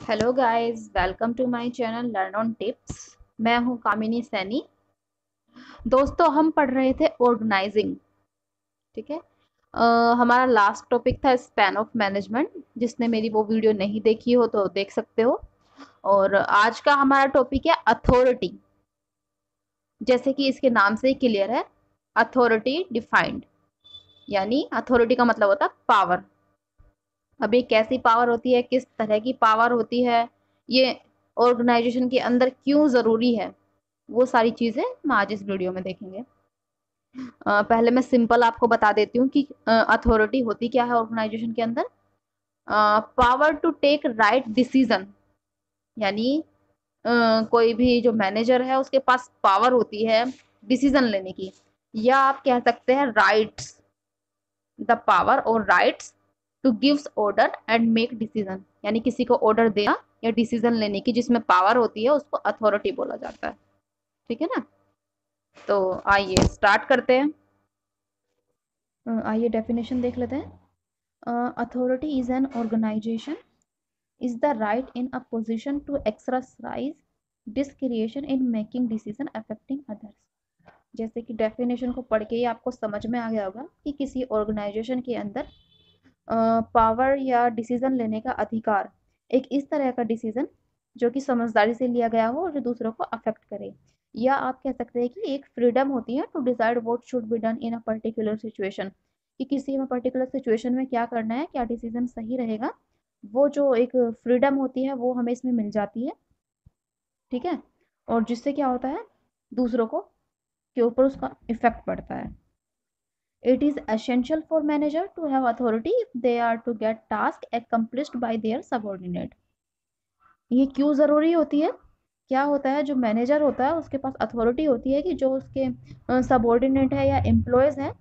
Hello guys, welcome to my channel learn on tips. मैं हूं कामिनी सैनी। दोस्तों, हम पढ़ रहे थे ऑर्गेनाइजिंग। ठीक है। हमारा लास्ट टॉपिक था स्पैन ऑफ मैनेजमेंट। जिसने मेरी वो वीडियो नहीं देखी हो तो देख सकते हो। और आज का हमारा टॉपिक है अथॉरिटी। जैसे कि इसके नाम से ही क्लियर है, अथॉरिटी डिफाइंड। यानी अथॉरिटी का मतलब होता है पावर। अब ये कैसी पावर होती है, किस तरह की पावर होती है, ये ऑर्गेनाइजेशन के अंदर क्यों जरूरी है, वो सारी चीजें हम आज इस वीडियो में देखेंगे। पहले मैं सिंपल आपको बता देती हूँ कि अथॉरिटी होती क्या है ऑर्गेनाइजेशन के अंदर। Power to take right decision. यानी कोई भी जो मैनेजर है उसके पास पावर होती है डिसीजन लेने की, या आप कह सकते हैं राइट्स। द पावर और rights to gives order and make decision. यानी किसी को ऑर्डर देना या डिसीजन लेने की जिसमें पावर होती है उसको अथॉरिटी बोला जाता है। ठीक है ना। तो आइए स्टार्ट करते हैं। आइए डेफिनेशन देख लेते हैं। Authority is an organisation is the right in a position to exercise discretion in making decision affecting others. जैसे कि डेफिनेशन को पढ़ के ही आपको समझ में आ गया होगा कि किसी ऑर्गेनाइजेशन के अंदर पावर या डिसीजन लेने का अधिकार, एक इस तरह का डिसीजन जो कि समझदारी से लिया गया हो और जो दूसरों को अफेक्ट करे। या आप कह सकते हैं कि एक फ्रीडम होती है to decide what should be done in a particular situation. कि किसी में पर्टिकुलर सिचुएशन में क्या करना है, क्या डिसीजन सही रहेगा, वो जो एक फ्रीडम होती है वो हमें इसमें मिल जाती है। ठीक है। और जिससे क्या होता है, दूसरों को के ऊपर उसका इफेक्ट पड़ता है। It is essential for manager to have authority if they are to get task accomplished by their subordinate। ये क्यों जरूरी होती है? क्या होता है, जो मैनेजर होता है उसके पास अथॉरिटी होती है कि जो उसके सबॉर्डिनेट है या एम्प्लॉयज है,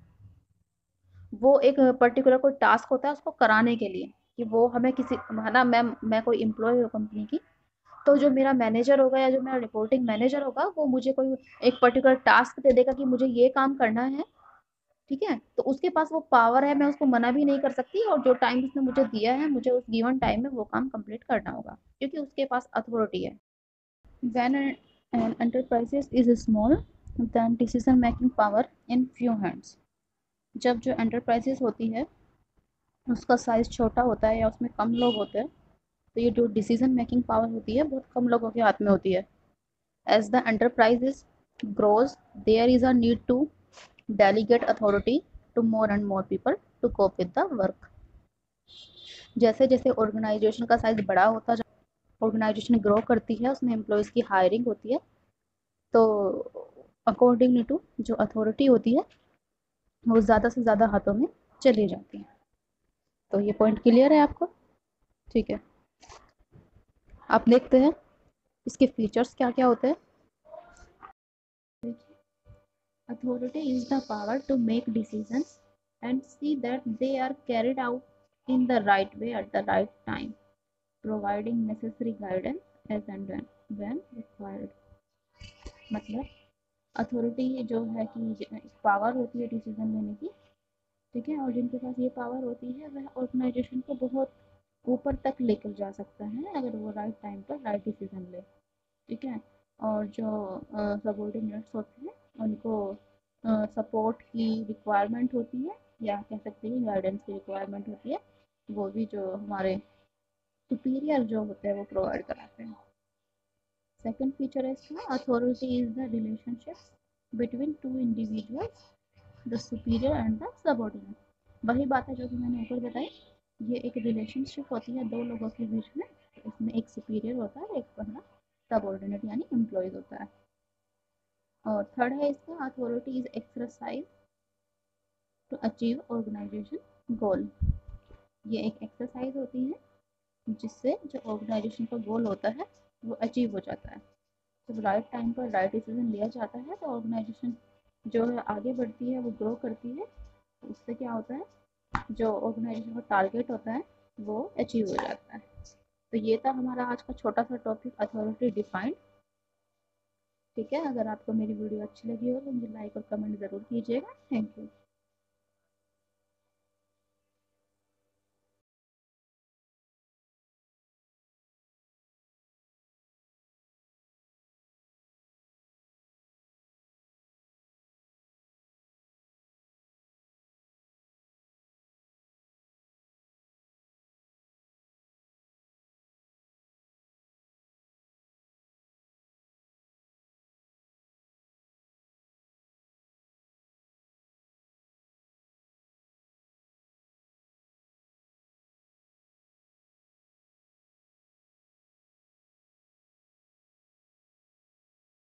वो एक पर्टिकुलर कोई टास्क होता है उसको कराने के लिए। कि वो हमें किसी, है ना, मैं कोई एम्प्लॉय हूँ कंपनी की, तो जो मेरा मैनेजर होगा या जो मेरा रिपोर्टिंग मैनेजर होगा वो मुझे कोई एक पर्टिकुलर टास्क दे देगा कि मुझे ये काम करना है। ठीक है। तो उसके पास वो पावर है, मैं उसको मना भी नहीं कर सकती, और जो टाइम उसने मुझे दिया है मुझे उस गिवन टाइम में वो काम कंप्लीट करना होगा, क्योंकि उसके पास अथॉरिटी है। When an enterprise is small, then decision making power in few hands। जब जो एंटरप्राइजेस होती है उसका साइज छोटा होता है या उसमें कम लोग होते हैं, तो ये जो डिसीजन मेकिंग पावर होती है बहुत कम लोगों के हाथ में होती है। As the enterprise grows, there is a need to delegate authority to more and more people to cope with the work। जैसे जैसे ऑर्गेनाइजेशन का साइज बड़ा होता जाता, ऑर्गेनाइजेशन ग्रो करती है, उसमें एम्प्लॉयज की हायरिंग होती है, तो अकॉर्डिंगली टू जो अथॉरिटी होती है वो ज़्यादा से ज़्यादा हाथों में चली जाती है। तो ये पॉइंट क्लियर है आपको? ठीक है। आप देखते हैं इसके फीचर्स क्या क्या होते हैं। Authority is the power to make decisions and see that they are carried out in the right way at the right time, providing necessary guidance as and when required। मतलब अथॉरिटी जो है कि power होती है decision लेने की। ठीक है। और जिनके पास ये पावर होती है वह ऑर्गेनाइजेशन को बहुत ऊपर तक लेकर जा सकता है अगर वो राइट टाइम पर राइट डिसीजन ले। ठीक है। और जो सबॉर्डिनेट्स होते हैं उनको सपोर्ट की रिक्वायरमेंट होती है, या कह सकते हैं गाइडेंस की रिक्वायरमेंट होती है, वो भी जो हमारे सुपीरियर जो होते हैं वो प्रोवाइड कराते हैं। सेकंड फीचर है इसका, authority is the relationship between two individuals, the superior and the subordinate. वही बात है जो कि मैंने ऊपर बताई। ये एक रिलेशनशिप होती है दो लोगों के बीच में। इसमें एक सुपीरियर होता है, एक अपना सबॉर्डिनेट यानी एम्प्लॉयज होता है। और थर्ड है इसका, authority is exercise to achieve organisation goal. ये एक एक्सरसाइज होती है जिससे जो ऑर्गेनाइजेशन का गोल होता है वो अचीव हो जाता है। जब राइट टाइम पर राइट डिसीजन लिया जाता है तो ऑर्गेनाइजेशन जो है आगे बढ़ती है, वो ग्रो करती है। उससे क्या होता है, जो ऑर्गेनाइजेशन का टारगेट होता है वो अचीव हो जाता है। तो ये था हमारा आज का छोटा सा टॉपिक, अथॉरिटी डिफाइंड। ठीक है। अगर आपको मेरी वीडियो अच्छी लगी हो तो मुझे लाइक और कमेंट ज़रूर कीजिएगा। Thank you.